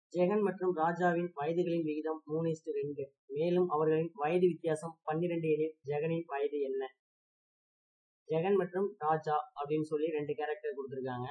ஜெகன் மற்றும் ராஜாவின் வயதுகளின் விகிதம் 3:2. மேலும் அவர்களின் வயது வித்தியாசம் 12 எனில் ஜெகனின் வயது என்ன? ஜெகன் மற்றும் ராஜா அப்படின்னு சொல்லி 2 கேரக்டர் கொடுத்துருக்காங்க.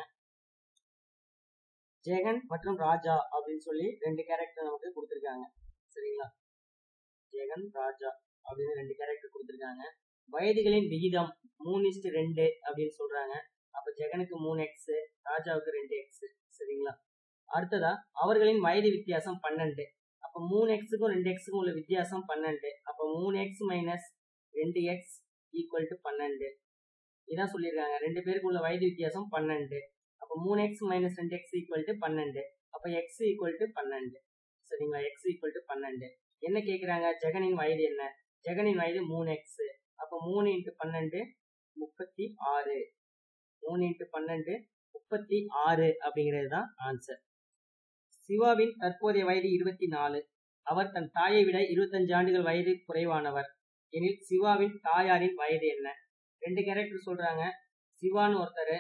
ஜெகன் மற்றும் ராஜா அப்படின்னு சொல்லி 2 கேரக்டர் நமக்கு கொடுத்துருக்காங்க. சரிங்களா? ஜெகன் ராஜா அப்படின்னு 2 கேரக்டர் கொடுத்துருக்காங்க. வயதுகளின் விகிதம் 3:2 அப்படின்னு சொல்றாங்க. அப்ப ஜெகனுக்கு 3x, ராஜாவுக்கு 2x. சரிங்களா? அடுத்ததா அவர்களின் வயது வித்தியாசம் 12. அப்ப 3xக்கும் 2xக்கும் உள்ள வித்தியாசம் 12. அப்ப 3x - 2x = 12. இதான் சொல்லியிருக்காங்க. 2 பேருக்கு உள்ள வயது வித்தியாசம் 12. அப்ப 3x - 2x = 12. அப்ப x = 12. சரிங்களா? x = 12. என்ன கேக்குறாங்க? ஜெகனின் வயது என்ன? ஜெகனின் வயது 3x. அப்ப 3 × 12 36. 3 × 12 36 அப்படிங்கிறது தான் ஆன்சர். சிவாவின் தற்போதைய வயது 24. அவர் தன் தாயை விட 25 ஆண்டுகள் வயது குறைவானவர் எனில் சிவாவின் தாயாரின் வயது என்ன? 2 கேரக்டர் சொல்றாங்க. சிவான்னு ஒருத்தர்,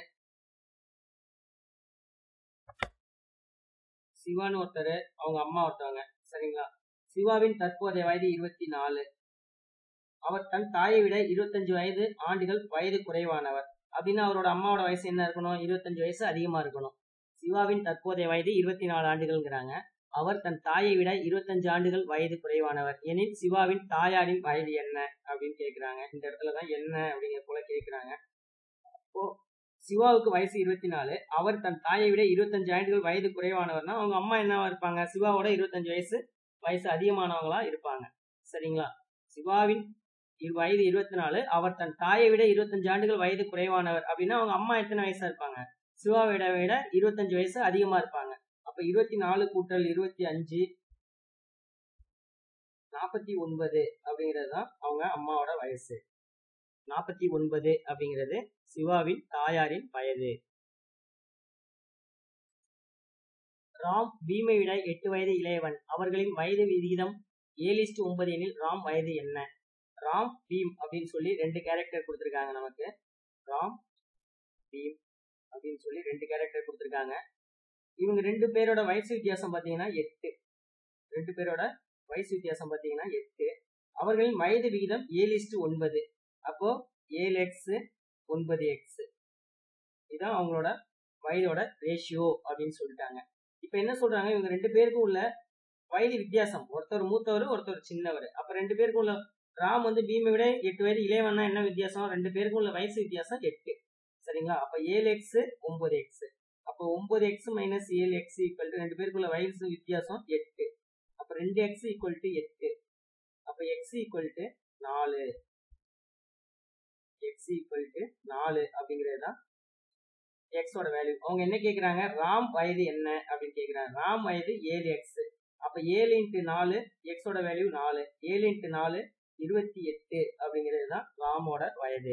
அவங்க அம்மா ஒருத்தவங்க. சரிங்களா? சிவாவின் தற்போதைய வயது 24. அவர் தன் தாயை விட 25 ஆண்டுகள் வயது குறைவானவர் அப்படின்னா அவரோட அம்மாவோட வயசு என்ன இருக்கணும்? 25 வயசு அதிகமா இருக்கணும். சிவாவின் தற்போதைய வயது 24 ஆண்டுகள்ங்கிறாங்க. அவர் தன் தாயை விட 25 ஆண்டுகள் வயது குறைவானவர் எனில் சிவாவின் தாயாரின் வயது என்ன அப்படின்னு கேட்கிறாங்க. இந்த இடத்துலதான் என்ன அப்படிங்கிற போல கேட்கிறாங்க. இப்போ சிவாவுக்கு வயசு 24. அவர் தன் தாயை விட 25 ஆண்டுகள் வயது குறைவானவர்னா அவங்க அம்மா என்னவா இருப்பாங்க? சிவாவோட 25 வயசு அதிகமானவங்களா இருப்பாங்க. சரிங்களா? சிவாவின் வயது 24. அவர் தன் தாயை விட 25 ஆண்டுகள் வயது குறைவானவர் அப்படின்னா அவங்க அம்மா எத்தனை வயசா இருப்பாங்க? சிவாவை விட 25 வயசு அதிகமா இருப்பாங்க. அப்ப 24 கூட்டல் 25 49 அப்படிங்கிறது தான் அவங்க அம்மாவோட வயசு. 49 அப்படிங்கிறது சிவாவின் தாயாரின் வயது. ராம் பீமை விட 8 வயது இளையவன். அவர்களின் வயது விகிதம் 7:9 எனில் ராம் வயது என்ன? ராம், பீம் அப்படின்னு சொல்லி 2 கேரக்டர் கொடுத்துருக்காங்க நமக்கு. ராம், பீம் அப்படின்னு சொல்லி 2 கேரக்டர் கொடுத்துருக்காங்க. இவங்க 2 பேரோட வயசு வித்தியாசம் பார்த்தீங்கன்னா 8. 2 பேரோட வயசு வித்தியாசம் பார்த்தீங்கன்னா 8. அவர்களின் வயது விகிதம் 7:9. அப்போ 7x 9x இதுதான் அவங்களோட வயதோட ரேஷியோ அப்படின்னு சொல்லிட்டாங்க. இப்ப என்ன சொல்றாங்க? இவங்க 2 பேருக்கும் உள்ள வயது வித்தியாசம், ஒருத்தர் மூத்தவர், ஒருத்தர் சின்னவர். அப்ப 2 பேருக்கும் உள்ள ராம் பீமை விட 8 வயது இளையவன்னா என்ன வித்தியாசம்? 2 பேருக்கும் உள்ள வயசு வித்தியாசம் 8. சரிங்களா? அப்ப 7x 9x. அப்போ 9x - 7x = 2 பேருக்குள்ள வயசு வித்தியாசம் 8. அப்ப 2x = 8. அப்ப x = 4. x = 4 அப்படிங்கிறது தான் x ஓட வேல்யூ. அவங்க என்ன கேக்குறாங்க? ராம் வயது என்ன அப்படின்னு கேக்குறாங்க. ராம் வயது 7x. அப்ப 7 × 4 x ஓட வேல்யூ 4. 7 × 4 28 அப்படிங்கிறது தான் ராமோட வயது.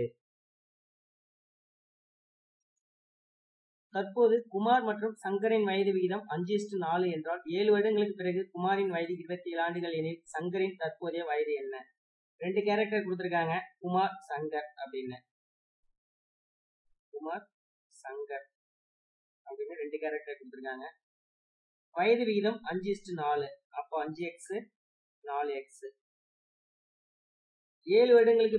தற்போது குமார் மற்றும் சங்கரின் வயது விகிதம் 5:4 என்றால் 7 வருடங்களுக்கு பிறகு குமாரின் வயது 27 ஆண்டுகள் எனில் சங்கரின் தற்போதைய வயது என்ன? 2 கேரக்டர் கொடுத்திருக்காங்க. குமார், சங்கர் அப்படின்னு. குமார், சங்கர் அப்படின்னு 2 கேரக்டர் கொடுத்திருக்காங்க. வயது விகிதம் 5:4. அப்போ 5x 4x. 7 வருடங்களுக்கு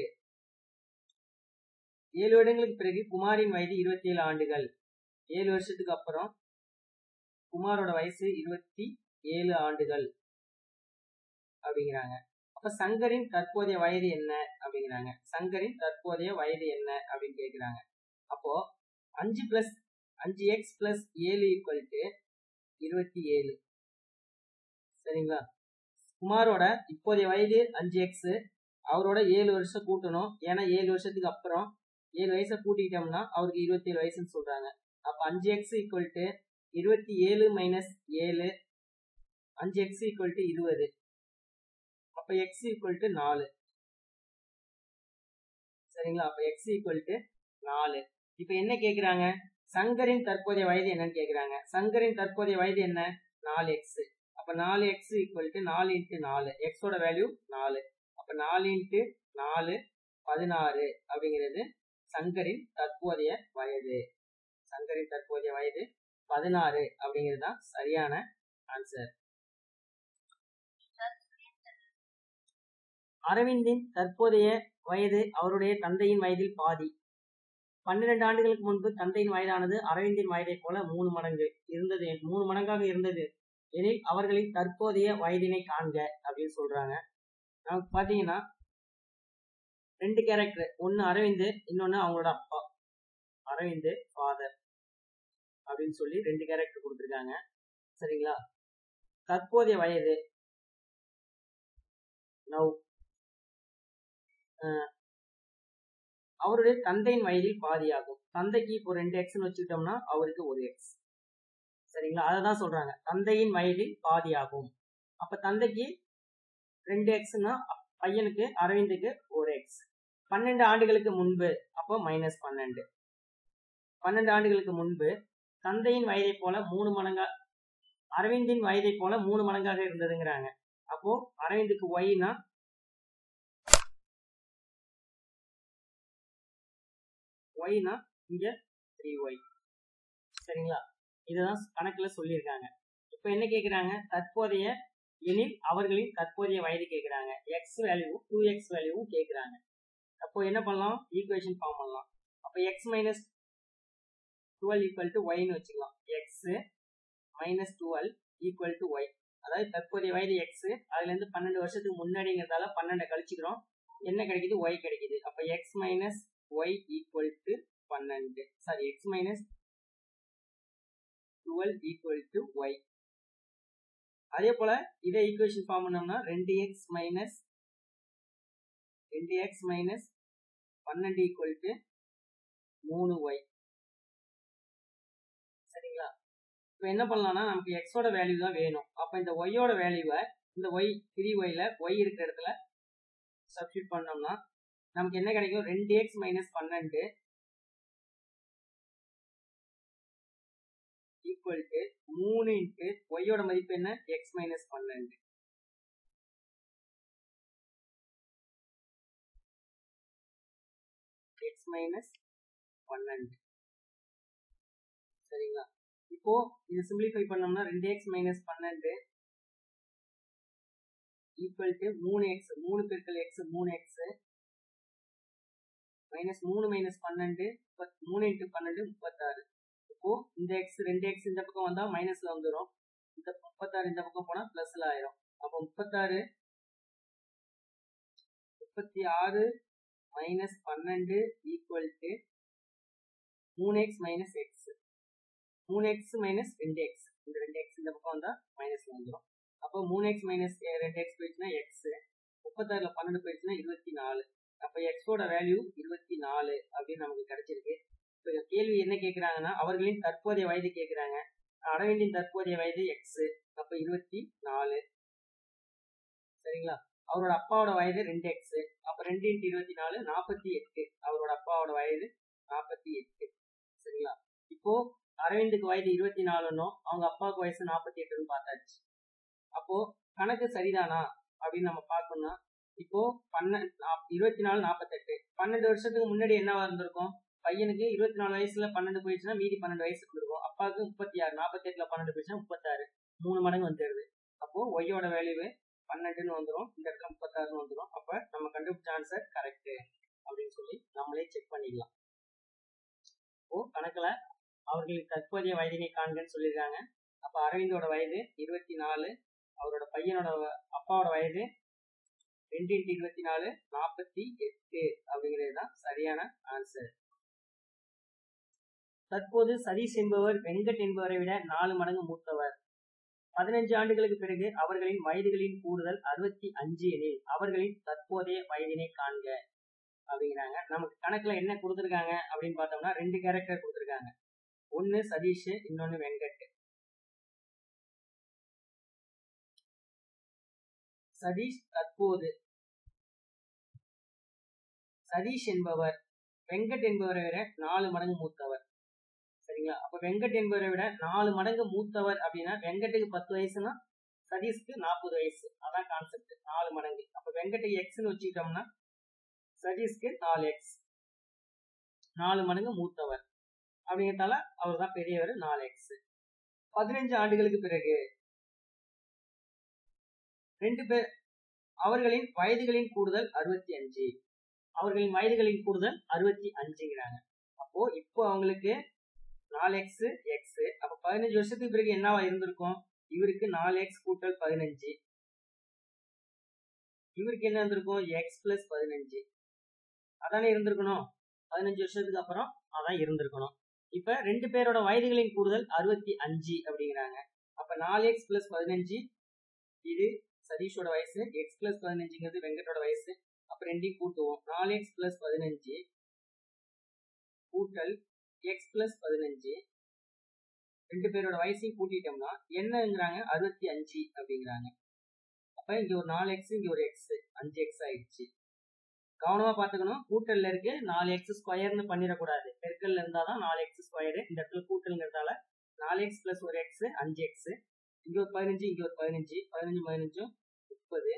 பிறகு குமாரின் வயது 27 ஆண்டுகள். 7 வருஷத்துக்கு அப்புறம் குமாரோட வயசு 27 ஆண்டுகள் அப்படிங்கிறாங்க. அப்ப சங்கரின் தற்போதைய வயது என்ன அப்படிங்கிறாங்க. சங்கரின் தற்போதைய வயது என்ன அப்படின்னு கேட்கிறாங்க. அப்போ 5x + 7 = 27. சரிங்களா? குமாரோட இப்போதைய வயது 5x. அவரோட 7 வருஷம் கூட்டணும். ஏன்னா 7 வருஷத்துக்கு அப்புறம் 7 வயசை கூட்டிக்கிட்டோம்னா அவருக்கு 27 வயசுன்னு சொல்றாங்க. அப்ப 5x = 27 - 7. 5x = 20. அப்ப x = 4. சரிங்களா? அப்ப x = 4. இப்ப என்ன கேக்குறாங்க? சங்கரின் தற்போதைய வயது என்னன்னு கேக்குறாங்க. சங்கரின் தற்போதைய வயது என்ன? 4x. அப்ப 4x = 4 × 4. x ஓட வேல்யூ 4. அப்ப 4 × 4 16 அப்படிங்கிறது சங்கரின் தற்போதைய வயது. சங்கரின் தற்போதைய வயது 16 அப்படிங்கிறது தான் சரியான ஆன்சர். அரவிந்தின் தற்போதைய வயது அவருடைய தந்தையின் வயதில் பாதி. 12 ஆண்டுகளுக்கு முன்பு தந்தையின் வயதானது அரவிந்தின் வயதை போல 3 மடங்காக இருந்தது எனில் அவர்களின் தற்போதைய வயதினை காண்க அப்படின்னு சொல்றாங்க. நமக்கு பாத்தீங்கன்னா 2 கேரக்டர், ஒன்னு அரவிந்த், இன்னொன்னு அவங்களோட அப்பா. அரவிந்த் ஃபாதர் அப்படின்னு சொல்லி 2 கேரக்டர் கொடுத்திருக்காங்க. சரிங்களா? தற்போதைய வயது நவ் அவருடைய தந்தையின் வயதில் பாதியாகும். தந்தைக்கு இப்போ 2x வச்சுக்கிட்டோம்னா அவருக்கு 1x. சரிங்களா? அததான் சொல்றாங்க, தந்தையின் வயதில் பாதியாகும். அப்ப தந்தைக்கு 2xன்னா பையனுக்கு அரவிந்துக்கு 1x. 12 ஆண்டுகளுக்கு முன்பு அப்போ -12. 12 ஆண்டுகளுக்கு முன்பு தந்தையின் வயதை போல 3 மடங்கா அரவிந்தின் வயதை போல 3 மடங்காக இருந்ததுங்கிறாங்க. அப்போ அரவிந்துக்கு yனா இங்க 3y. சரிங்களா? இதுதான் கணக்குல சொல்லியிருக்காங்க. இப்ப என்ன கேக்குறாங்க, தற்போதைய எனில் அவர்களின் தற்போதைய வயது கேக்குறாங்க. x வேல்யூ 2x வேல்யூவும் கேக்குறாங்க. அப்போ என்ன பண்ணலாம், ஈக்குவேஷன் ஃபார்ம் பண்ணலாம். அப்ப x - 12 = y ன்னு வச்சுக்கலாம். x - 12 = y. அதாவது தற்போதைய வயது x, அதுல இருந்து 12 வருஷத்துக்கு முன்னாடிங்கிறதால 12 கழிச்சுக்கிறோம். என்ன கிடைக்குது, y கிடைக்குது. அப்ப x - y = 12. Sorry, x - 12 = y. அதே போல இதை ஈக்குவேஷன் ஃபார்ம் பண்ணோம்னா 2x - 12 = 3y. சரிங்களா? இப்போ என்ன பண்ணலாம்னா, நமக்கு x ஓட வேல்யூ தான் வேணும். அப்ப இந்த y ஓட வேல்யூவை இந்த y 3yல y இருக்கிற இடத்துல சப்ஸ்டிட்யூட் பண்ணோம்னா நமக்கு என்ன கிடைக்கும், 2x - 12 = 3 × y ஓட மதிப்பு என்ன, x - 12. x - 12. சரிங்களா? இப்போ இது சிம்பிளிஃபை பண்ணோம்னா 2x - 12 = 3x. 3 × x 3x -3 - 12 3 × 12 36. இப்போ இந்த x 2x இந்த பக்கம் வந்தா மைனஸ்ல வந்துடும். இந்த 36 இந்த பக்கம் போனா பிளஸ்ல ஆயிரும். அப்போ 36 - 12 3x - x. 3x - 2x. இந்த 2x இந்த பக்கம் வந்தா மைனஸ்ல வந்துடும். அப்போ 3x - 2x போயிடுச்சுன்னா x. 36ல 12 போயிடுச்சுன்னா 24. அப்ப x ஓட வேல்யூ 24 அப்படின்னு நமக்கு கிடைச்சிருக்கு. இப்போ கேள்வி என்ன கேட்கிறாங்கன்னா, அவர்களின் தற்போதைய வயது கேட்கிறாங்க. அரவிந்தின் தற்போதைய வயது x. அப்ப 24. சரிங்களா? அவரோட அப்பாவோட வயது 2x. அப்ப 2 × 24 48. அவரோட அப்பாவோட வயது 48. சரிங்களா? இப்போ அரவிந்துக்கு வயது 24ன்னும் அவங்க அப்பாவுக்கு வயசு 48ன்னு பார்த்தாச்சு. அப்போ கணக்கு சரிதானா அப்படின்னு நம்ம பார்க்கணும்னா, இப்போ 24 48 12 வருஷத்துக்கு முன்னாடி என்னவா இருந்திருக்கும், பையனுக்கு 24 வயசுல 12 போயிடுச்சுன்னா மீதி 12 வயசுக்கு இருக்கும். அப்பாவுக்கு 36. 48ல 12 போயிடுச்சுன்னா 36. 3 மடங்கு வந்துடுது. அப்போ ஒய்யோட வேல்யூ 12ன்னு வந்துடும். இந்த இடத்துல 36ன்னு வந்துடும். அப்ப நம்ம கண்டுபிடிச்ச ஆன்சர் கரெக்ட் அப்படின்னு சொல்லி நம்மளே செக் பண்ணிடலாம். இப்போ கணக்குல அவர்களின் தற்போதைய வயதினை காண்கன்னு சொல்லியிருக்காங்க. அப்ப அரவிந்தோட வயது 24. அவரோட பையனோட அப்பாவோட வயது 2 × 24 48 அப்படிங்கிறது தான் சரியான ஆன்சர். தற்போது சதீஷ் என்பவர் வெங்கட் என்பவரை விட 4 மடங்கு மூத்தவர். 15 ஆண்டுகளுக்கு பிறகு அவர்களின் வயதுகளின் கூடுதல் 65 எனில் அவர்களின் தற்போதைய வயதினை காண்க அப்படிங்கிறாங்க. நமக்கு கணக்குல என்ன கொடுத்திருக்காங்க அப்படின்னு பார்த்தோம்னா 2 கேரக்டர் கொடுத்திருக்காங்க. ஒன்னு சதீஷ், இன்னொன்னு வெங்கட். சதீஷ் தற்போது, சதீஷ் என்பவர் வெங்கட் என்பவரை விட 4 மடங்கு மூத்தவர். சரிங்களா? அப்ப வெங்கட் என்பவரை விட 4 மடங்கு மூத்தவர் அப்படின்னா வெங்கட்டுக்கு 10 வயசுனா சதீஷ்க்கு 40 வயசு. அதான் கான்செப்ட், 4 மடங்கு. அப்ப வெங்கட்டுக்கு எக்ஸ்ன்னு வச்சுக்கிட்டோம்னா சதீஷ்க்கு 4x. 4 மடங்கு மூத்தவர் அப்படிங்கிறதால அவர் தான் பெரியவர், 4x. 15 ஆண்டுகளுக்கு பிறகு அவர்களின் வயதுகளின் கூடுதல் 65. அவர்களின் வயதுகளின் கூடுதல் 65ங்கிறாங்க. அப்போ இப்போ அவங்களுக்கு 4x x. அப்ப 15 வருஷத்துக்கு பிறகு என்னவா இருந்திருக்கும்? இவருக்கு 4x கூட்டல் 15. இவருக்கு என்ன இருந்திருக்கும்? x plus 15. அதானே இருந்திருக்கணும். 15 வருஷத்துக்கு அப்புறம் அதான் இருந்திருக்கணும். இப்ப 2 பேரோட வயதுகளின் கூடுதல் 65 அப்படிங்கிறாங்க. அப்ப 4x பிளஸ் 15 இது சதீஷோட வயசு, x பிளஸ் 15ங்கிறது வெங்கட்டோட வயசு. அப்ப ரெண்டையும் கூட்டுவோம். 4x பிளஸ் 15 கூட்டல் x பிளஸ் 15 2 பேரோட வயசையும் கூட்டிட்டோம்னா என்னங்கிறாங்க? 65 அப்படிங்கிறாங்க. அப்ப இங்க ஒரு 4x இங்க ஒரு x 5x ஆயிடுச்சு. கவனமா பாத்துக்கணும். கூட்டல்ல இருக்கு 4x ஸ்கொயர்னு பண்ணிடக்கூடாது. பெருக்கல்ல இருந்தாதான் 4x ஸ்கொயர். இந்த இடத்துல கூட்டல்ங்கிறதால 4x பிளஸ் ஒரு x 5x. இங்க ஒரு 15 இங்க ஒரு 15 15 15 30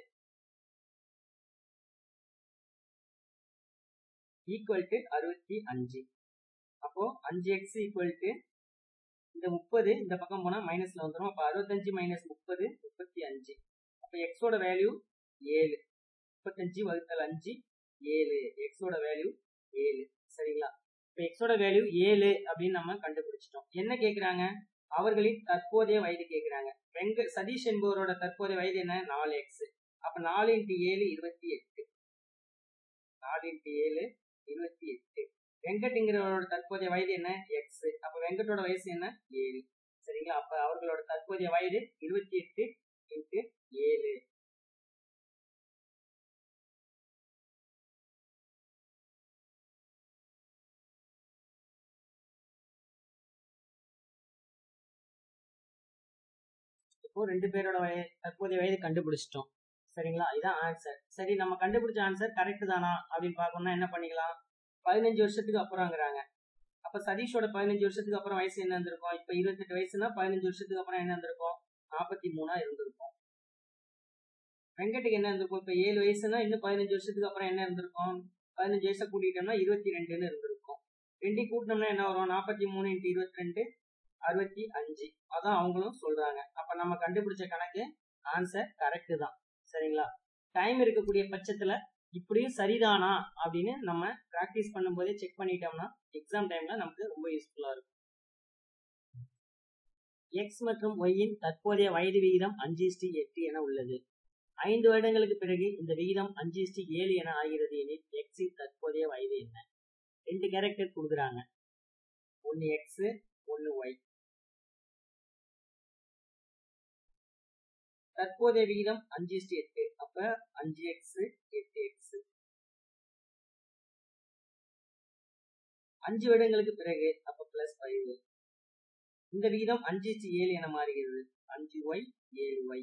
ஈக்குவல் டு 65. அப்போ 5x ஈக்குவல் டு இந்த 30 இந்த பக்கம் போனா மைனஸ்ல வந்துடும். அப்ப 65 மைனஸ் 30 35. அப்ப எக்ஸோட வேல்யூ 7. 35 வகுத்தல் 5 7. எக்ஸோட வேல்யூ 7. சரிங்களா? இப்ப எக்ஸோட வேல்யூ 7 அப்படின்னு நம்ம கண்டுபிடிச்சிட்டோம். என்ன கேக்குறாங்க? அவர்களின் தற்போதைய வயது கேக்குறாங்க. சதீஷ் என்பவரோட தற்போதைய வயது என்ன? 4x. அப்ப 4 × 7 28. 4 × 7 28. வெங்கட்ங்கிறவரோட தற்போதைய வயது என்ன? x. அப்ப வெங்கட்டோட வயசு என்ன? 7. சரிங்களா? அப்ப அவர்களோட தற்போதைய வயது 28 × 7. இப்போ 2 பேரோட தற்போதைய வயது கண்டுபிடிச்சிட்டோம். சரிங்களா? இதான் ஆன்சர். சரி, நம்ம கண்டுபிடிச்ச ஆன்சர் கரெக்ட் தானா அப்படின்னு பார்க்கணும்னா என்ன பண்ணிக்கலாம்? 15 வருஷத்துக்கு அப்புறம்ங்கிறாங்க. அப்ப சதீஷோட 15 வருஷத்துக்கு அப்புறம் வயசு என்ன இருந்திருக்கும்? இப்ப 28 வயசுனா 15 வருஷத்துக்கு அப்புறம் என்ன இருந்திருக்கும்? 43 இருந்திருக்கும். வெங்கட்டுக்கு என்ன இருந்திருக்கும்? இப்ப 7 வயசுனா இன்னும் 15 வருஷத்துக்கு அப்புறம் என்ன இருந்திருக்கும்? 15 வயசை கூட்டிட்டோம்னா 22ன்னு இருந்திருக்கும். ரெண்டையும் கூட்டினோம்னா என்ன வரும்? 43 × 22 65. அதான் அவங்களும் சொல்றாங்க. அப்ப நம்ம கண்டுபிடிச்ச கணக்கு ஆன்சர் கரெக்ட் தான். சரிங்களா? டைம் இருக்கக்கூடிய பட்சத்துல இப்படியும் சரிதானா அப்படின்னு நம்ம பிராக்டிஸ் பண்ணும்போதே செக் பண்ணிட்டோம்னா எக்ஸாம் டைம்ல நமக்கு ரொம்ப யூஸ்ஃபுல்லா இருக்கும். எக்ஸ் மற்றும் ஒய்யின் தற்போதைய வயது விகிதம் 5:8 என உள்ளது. 5 வருடங்களுக்கு பிறகு இந்த விகிதம் 5:7 என ஆகிறது எனில் எக்ஸின் தற்போதைய வயது என்ன? 2 கேரக்டர் கொடுக்குறாங்க. ஒன்னு எக்ஸ் ஒன்னு ஒய். தற்போதைய விகிதம் 5:8. அப்ப 5x 8x. 5 வருடங்களுக்கு பிறகு அப்ப +5. இந்த விகிதம் 5:7 என மாறுகிறது. 5y 7y.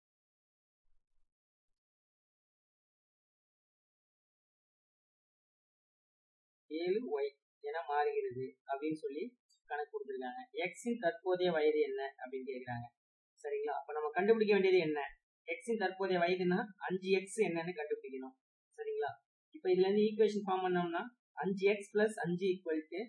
7y என மாறுகிறது அப்படின்னு சொல்லி கணக்கு கொடுத்துருக்காங்க. எக்ஸின் தற்போதைய வயது என்ன அப்படின்னு கேட்கிறாங்க. சரிங்களா? அப்ப நம்ம கண்டுபிடிக்க வேண்டியது என்ன? எக்ஸின் தற்போதைய வயதுனா 5x என்னன்னு கண்டுபிடிக்கணும். சரிங்களா? இப்ப இதுல இருந்து ஈக்குவேஷன் ஃபார்ம் பண்ணோம்னா 5x + 5 equal to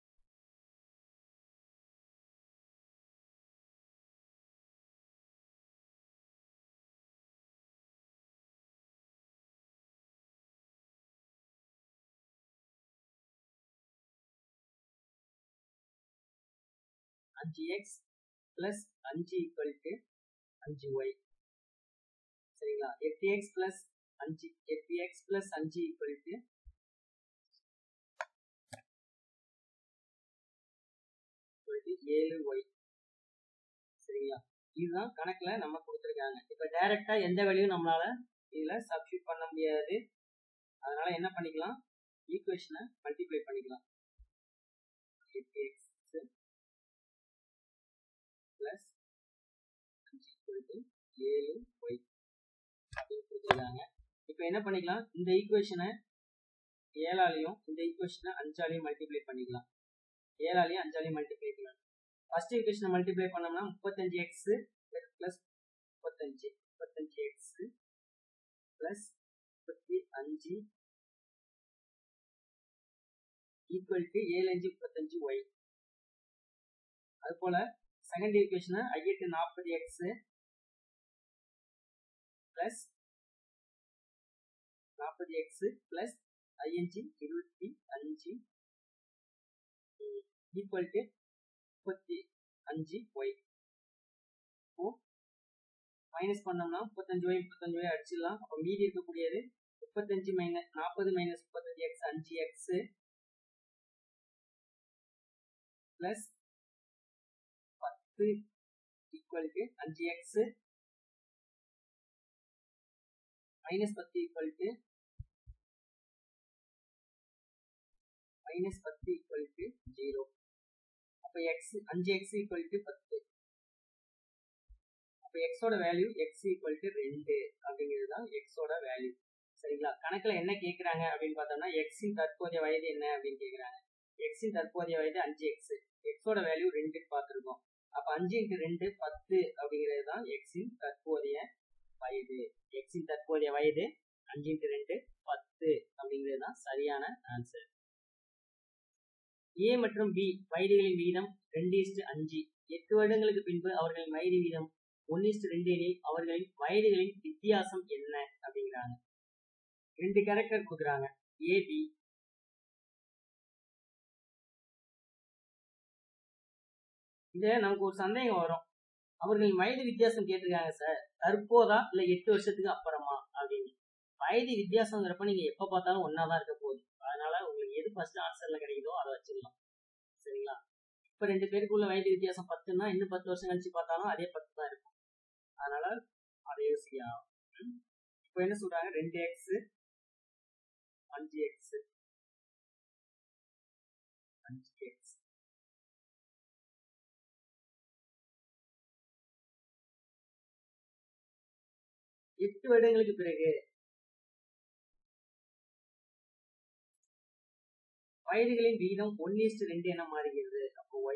5x + 5 equal to 5y. சரிங்களா? 8x + 5 equal to 7y. சரிங்களா? இதுதான் கணக்குல நம்ம கொடுத்துருக்காங்க. இப்ப டைரக்டா எந்த வேல்யூயும் நம்மளால இதுல சப்ஸ்டிட்யூட் பண்ண முடியாது. அதனால என்ன பண்ணிக்கலாம்? ஈக்குவேஷனை மல்டிப்ளை பண்ணிக்கலாம். 8x + 5 ஈக்குவல் டு 7y அப்படின்னு கொடுத்துருக்காங்க. இப்ப என்ன பண்ணிக்கலாம்? இந்த ஈக்குவேஷனை 7ஆலையும் இந்த ஈக்குவேஷனை 5ஆலையும் மல்டிப்ளை பண்ணிக்கலாம். 7ஆலையும் 5ஆலையும் மல்டிப்ளை பண்ணலாம். ஃபர்ஸ்ட் ஈக்குவேஷனை மல்டிப்ளை பண்ணோம்னா 35x + 35x + 35 equal to 7 × 35y. அது போல செகண்ட் ஈக்குவேஷனை 8 40x plus 40x plus ING 25 equal to 35y. இப்போ மைனஸ் பண்ணோம்னா 35y அடிச்சிடலாம். அப்போ மீதி இருக்கக்கூடியது 35 minus 40 minus 35x 5x plus 10 equal to 5x minus 10 equal to equal to 0. அப்போ 5x ஈக்குவல் டு 10. அப்போ எக்ஸோட வேல்யூ x ஈக்குவல் டு 2 அப்படிங்கிறது தான் எக்ஸோட வேல்யூ. சரிங்களா? கணக்கில் என்ன கேட்குறாங்க அப்படின்னு பார்த்தோம்னா எக்ஸின் தற்போதைய வயது என்ன அப்படின்னு கேட்குறாங்க. எக்ஸின் தற்போதைய வயது 5x, எக்ஸோட வேல்யூ 2 பார்த்துருக்கோம். அப்போ 5 × 2 10 அப்படிங்கிறது தான் எக்ஸின் தற்போதைய வயது. எக்ஸின் தற்போதைய வயது 5 × 2 10 அப்படிங்கிறது தான் சரியான ஆன்சர். A மற்றும் B வயதுகளின் விகிதம் 2:5. 8 வருடங்களுக்கு பின்பு அவர்களின் வயது விகிதம் 1:2 எனில் அவர்களின் வயதுகளின் வித்தியாசம் என்ன அப்படிங்கிறாங்க. 2 கேரக்டர் கொடுக்குறாங்க AB. இத நமக்கு ஒரு சந்தேகம் வரும். அவர்களின் வயது வித்தியாசம் கேட்டிருக்காங்க சார், தற்போதா இல்ல 8 வருஷத்துக்கு அப்புறமா அப்படின்னு. வயது வித்தியாசங்கிறப்ப நீங்க எப்ப பார்த்தாலும் ஒன்னா தான் இருக்க போகுது. அதனால உங்களுக்கு எது ஃபர்ஸ்ட் ஆன்சர்ல கிடைக்குதோ அதை வச்சிடலாம். சரிங்களா? இப்ப 2 பேருக்குள்ள வயது வித்தியாசம் 10ன்னா இன்னும் 10 வருஷம் கழிச்சு பார்த்தாலும் அதே 10 தான் இருக்கும். அதனால அதை யோசிக்கலாம். இப்போ என்ன சொல்றாங்க, 2x 5x 8 வருடங்களுக்கு பிறகு வயதுகளின் விகிதம் 1:2 என மாறுகிறது. அப்போ y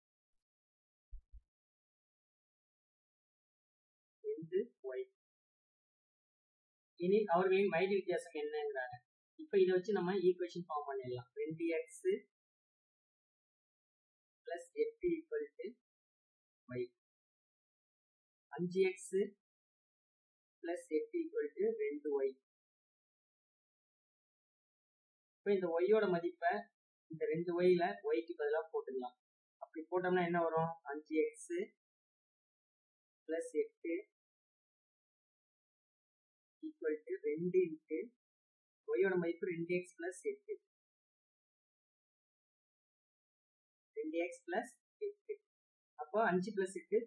2y எனில் அவர்களின் வயது வித்தியாசம் என்னங்கிறாங்க. இப்ப இதை வச்சு நம்ம ஈக்குவேஷன் ஃபார்ம் பண்ணிடலாம். 2x plus 8 equal to y. 5x plus 8 equal to 2y. இப்போ இந்த y ஓட மதிப்பை இந்த 2y ல y க்கு பதிலாக போட்டுக்கலாம். அப்படி போட்டோம்னா என்ன வரும், 5x plus 8 equal to 2 into y ஓட மதிப்பு 2x plus 8. 2x plus 8. அப்போ 5 plus 8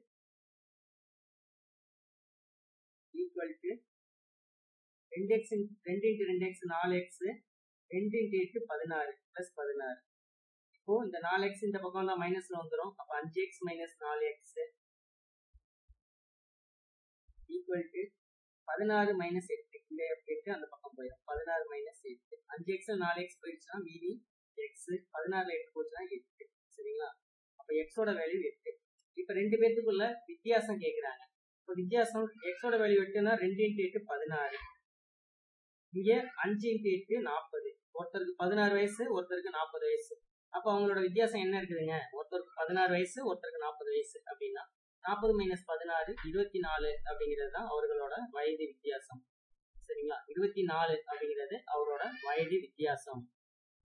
equal to 2x 2 into 2x 4x 2 into 8 16 plus 16. இப்போ இந்த 4x இந்த பக்கம் தான் மைனஸ்ல வந்துரும். அப்போ 5x minus 4x equal to 16 minus 8. இந்த 8 அந்த பக்கம் போயிடும். 16 minus 8. 5x 4x போயிடுச்சுன்னா மீதி x. 16 8 போச்சுன்னா 8. சரிங்களா? அப்போ x ஓட வேல்யூ 8. இப்போ 2 பேத்துக்குள்ள வித்தியாசம் கேட்குறாங்க. இப்போ வித்தியாசம் x ஓட வேல்யூ 8னா 2 into 8 16. இங்கே 5 into 8 40. ஒருத்தருக்கு 16 வயசு, ஒருத்தருக்கு 40 வயசு. அப்போ அவங்களோட வித்தியாசம் என்ன இருக்குதுங்க, ஒருத்தருக்கு 16 வயசு, ஒருத்தருக்கு 40 வயசு அப்படின்னா 40 minus 16 24 அப்படிங்கிறது தான் அவர்களோட வயது வித்தியாசம். சரிங்களா? 24 அப்படிங்கிறது அவரோட வயது வித்தியாசம்.